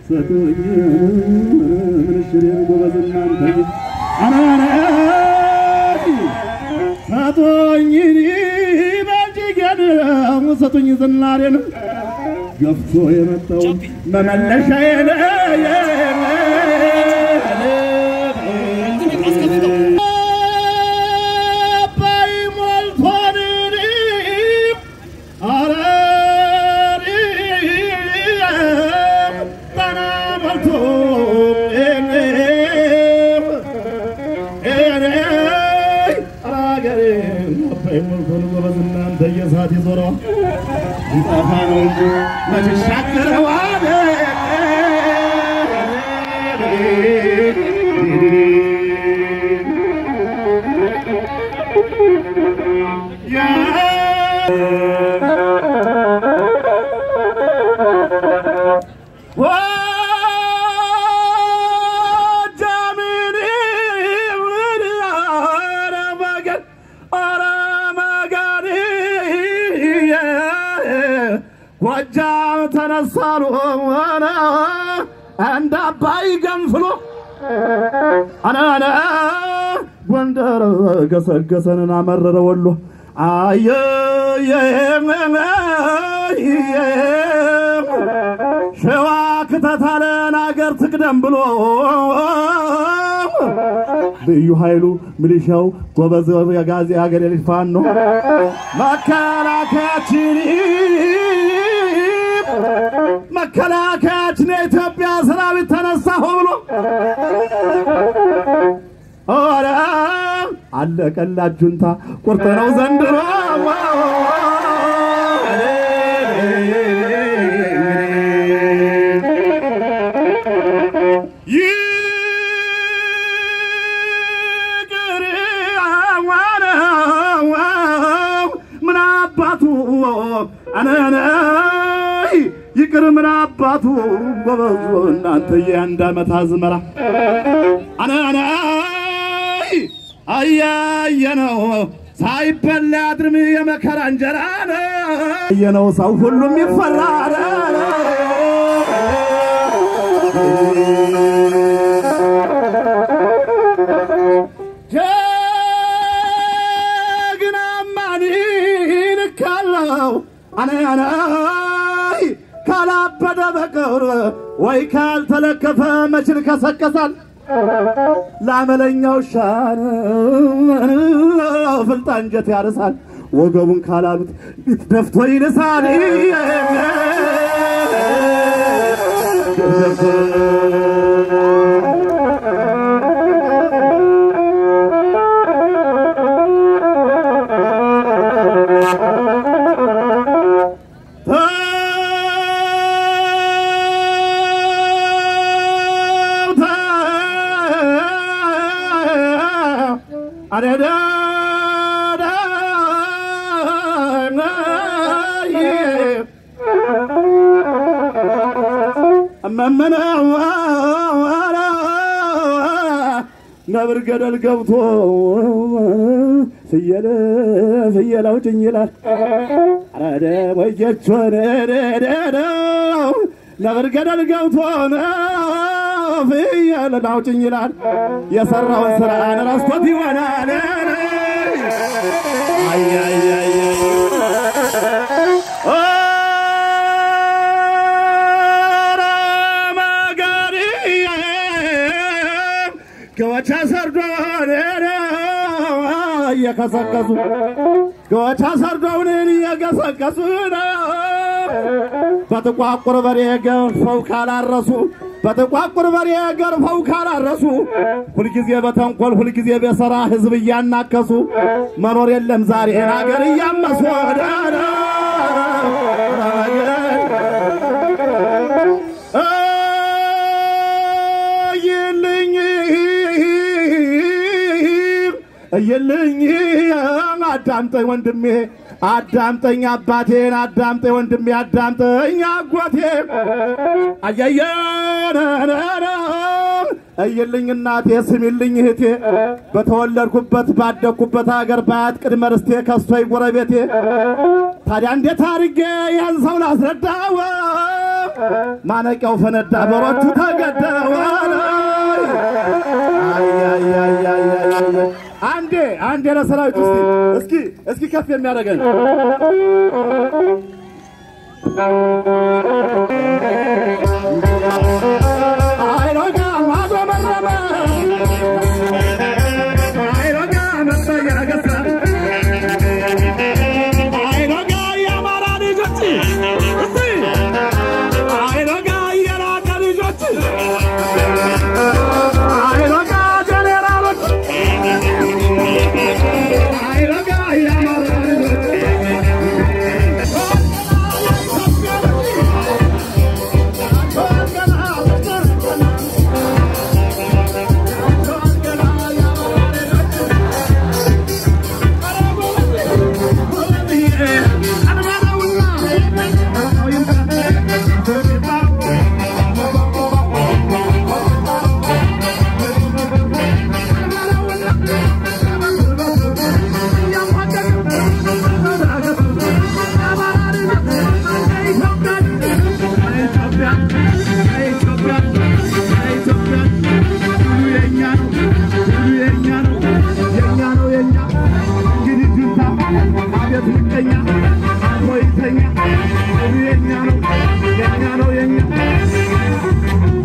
ሰጡኝ ምንሽሬን ጎበዝና አንተኝ አናና ሰጡኝ ባጅገን ሰጡኝ ዝናሬን ገፍቶ የመጣው መመለሻዬ يزهد زرع يطفانو ما تشكر واده يا وجاء تنصروا وانا عند باي قنفلو انا وندر قسقسنا مرر ولو اي شواك تتالنا قرت قدم بلو بيو هايلو مليشاو ጎበዝ ያጋዚ ሀገር ልፋን ነው መከላከያችን የኢትዮጵያ ሰራዊት ተነሳሁ ብሎ ኦራ አለቀላችሁ ጁንታ ቆርጠነው ዘንድሮ انا يقر من اباتو غبزو انت ياند عمت ازمرا انا ايانو ሳይበላ አድርም የመከራ እንጀራ ነው ሰው ሁሉም ይፈራራ انا كلا بدا بكر ويكال تلكف مشرك سكسل لا ملنياو شان فلطانجت يارسال وغبون كالابت بتدفتو ينسال نبر قدل قبطو فيلا وجنيلا عدا وجهتو نبر قدل قبطو فيلا وجنيلا يسرعون سرعان راسكوتي وانا كواچا سردون يكسكسو كواچا سردون يكسكسو بتقاقر بريغ فوق على الرسول بتقاقر بريغ فوق على الرسول كل كزيه بتنقل كل كزيه بسرا حزب ياناكسو منور يلم زاري هاغر يامسو يلني አዳምጠኝ ወንድሜ አዳምጠኝ አባቴን አዳምጠኝ ወንድሜ አዳምጠኝ አጓቴ አያየና እየልኝ እናቴ ስሚልኝ እህቴ በተወለድኩበት ባደኩበት ሀገር ባያት ቅድመ ርስቴ ከሶይ ጎረቤቴ ታዲያ እንዴት አርጌ ያን ሰው ላስረዳው ማነቂያው ፈነዳ በሮቹ ተገደሉ አንዴ ለሰራዊት እስኪ ከፍ የሚያደርገን አይሮጋ ማዘመረመ አይሮጋ መጣያገሳ አይሮጋ ያማራ ልጆች አይሮጋ የራቀ ልጆች አይሮጋ ጀነራሎች አይሮጋ ያማራ ልጆች Yenya no